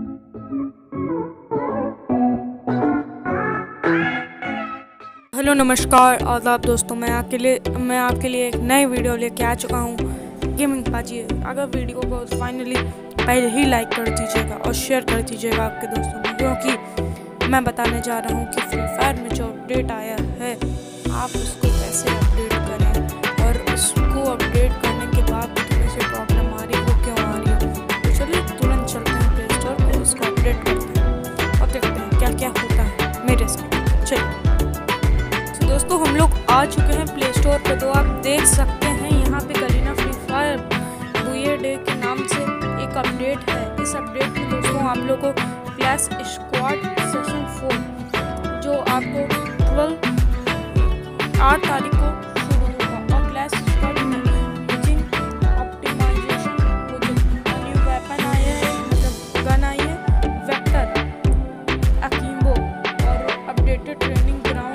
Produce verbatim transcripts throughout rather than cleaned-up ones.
Hello नमस्कार आदाब दोस्तों, मैं आपके लिए मैं आपके लिए एक नई वीडियो लेके आ चुका हूँ गेमिंग पाजी। अगर वीडियो को फाइनली पहले ही लाइक कर दीजिएगा और शेयर कर दीजिएगा आपके दोस्तों में, क्योंकि मैं बताने जा रहा हूँ कि फ्री फायर में जो अपडेट आया है आप उसको कैसे अपडेट करें और उसको अपडेट करने के बाद थोड़ी सी प्रॉब्लम आ रही हो क्यों आ रही है। तो चलिए तुरंत चलते हैं प्ले स्टोर पर, उसको अपडेट करते हैं और देखते हैं क्या क्या होता है मेरे साथ। चलिए दोस्तों, हम लोग आ चुके हैं प्ले स्टोर पर। तो आप देख सकते हैं यहाँ पे करीना फ्री फायर बुए डे के नाम से एक अपडेट है। इस अपडेट में दोस्तों आप लोग को क्लैश स्क्वाड सेशन फोर जो आपको ट्वेल्व आठ तारीख को शुरू होगा और क्लैश स्क्वाड में मैचिंग ऑप्टिमाइजेशन न्यू वेपन आया है, मतलब गन आई है वेक्टर अकीम्बो और अपडेटेड ट्रेनिंग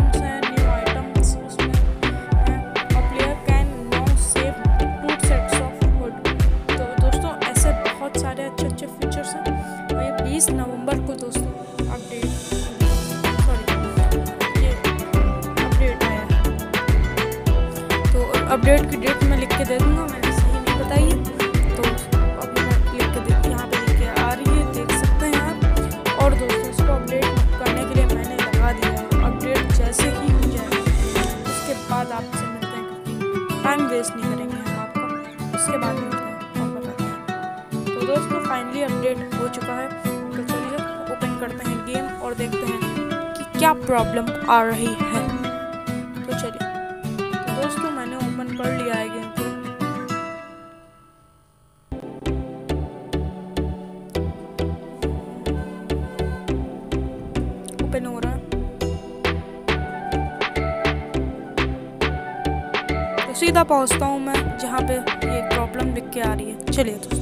बीस नवंबर को दोस्तों अपडेट सॉरी ये अपडेट आया है। तो अपडेट की डेट मैं लिख के दे दूँगा, मैंने सही नहीं बताई तो अभी मैं लिख के दे यहाँ पे लिख के आ रही है, देख सकते हैं आप। और दोस्तों इसको अपडेट करने के लिए मैंने लगा दिया। अपडेट जैसे ही हो जाए उसके बाद आपसे मिलते हैं, क्योंकि टाइम वेस्ट नहीं करेंगे हम आपको, उसके बाद मिलते हैं और बताते हैं। तो दोस्तों फाइनली अपडेट हो चुका है, तो चलिए ओपन करते हैं गेम और देखते हैं कि क्या प्रॉब्लम आ रही है। तो चलिए, तो दोस्तों मैंने ओपन कर लिया है गेम को। ओपन हो रहा है तो सीधा पहुंचता हूं मैं जहां पे ये प्रॉब्लम लिख के आ रही है। चलिए दोस्तों,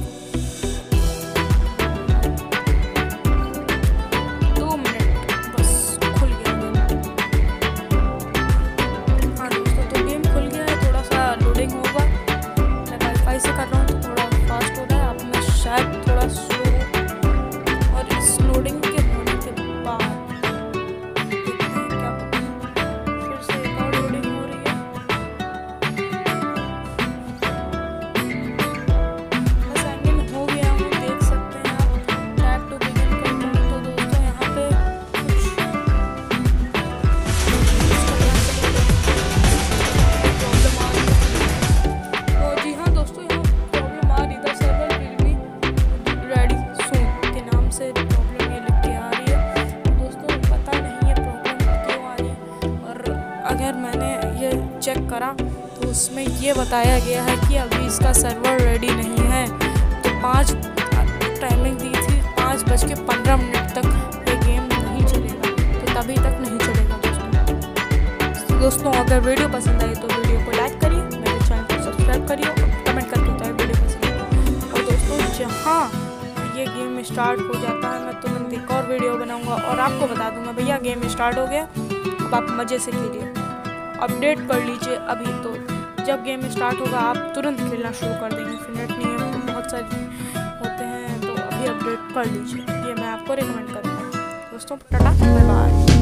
ऐसे कर रहा हूँ तो थोड़ा फास्ट हो रहा है, आप में शायद थोड़ा स्लो। और इस लोडिंग के होने के बाद देखते हैं क्या होगा। फिर से एक और लोडिंग हो रही है। बस एंडिंग हो गया हूँ, देख सकते हैं आप। टैप टू बिगिन करता हूँ तो दोस्तों यहाँ पे कुछ प्रॉब्लम आ रही है। तो जी हाँ दोस्तों, अगर मैंने ये चेक करा तो उसमें ये बताया गया है कि अभी इसका सर्वर रेडी नहीं है। तो पाँच टाइमिंग दी थी, पाँच बज के पंद्रह मिनट तक ये गेम नहीं चलेगा, तो तभी तक नहीं चलेगा दोस्तों। दोस्तों अगर वीडियो पसंद आई तो वीडियो को लाइक करिए, मेरे चैनल को सब्सक्राइब करिए और कमेंट करके बताइए वीडियो पसंद आई। और दोस्तों जहाँ ये गेम स्टार्ट हो जाता है मैं तुरंत एक और वीडियो बनाऊँगा और आपको बता दूँगा भैया गेम स्टार्ट हो गया, अब आप मज़े से खेलिए, अपडेट कर लीजिए अभी। तो जब गेम स्टार्ट होगा आप तुरंत खेलना शुरू कर देंगे। फिर नेट नहीं है तो बहुत सारे होते हैं, तो अभी अपडेट कर लीजिए, ये मैं आपको रिकमेंड करूँगा। दोस्तों टाटा बाय बाय।